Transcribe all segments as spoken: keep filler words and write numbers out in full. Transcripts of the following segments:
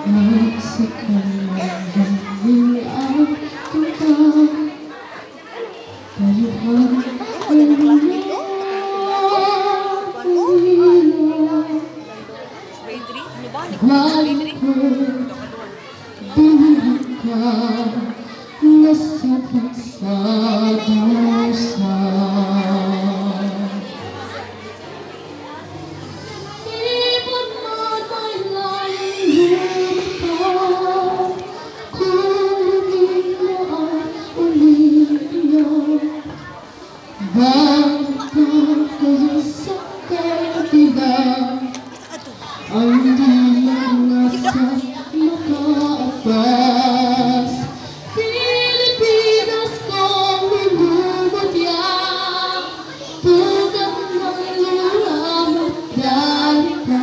Filipinos kong lumubot yan, tugat ng luha mo't dalita,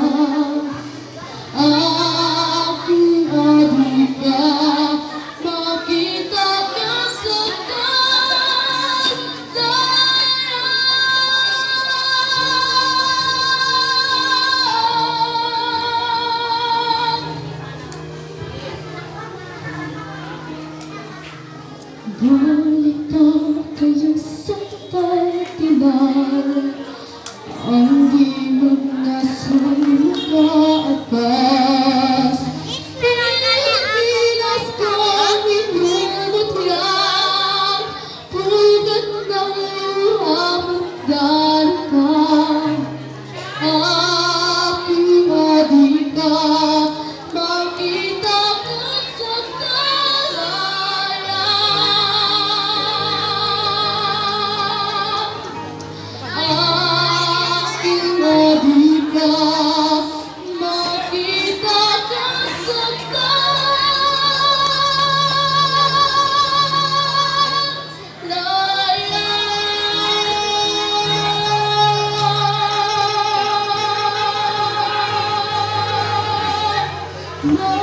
aking adika, makita ka sa balik ka kayo sa pagtinal, ang di mo na sumakaabas. Pilipinas kong inubot yan, pugat ng luha mo't dalita, aking adika, makita ka sa no.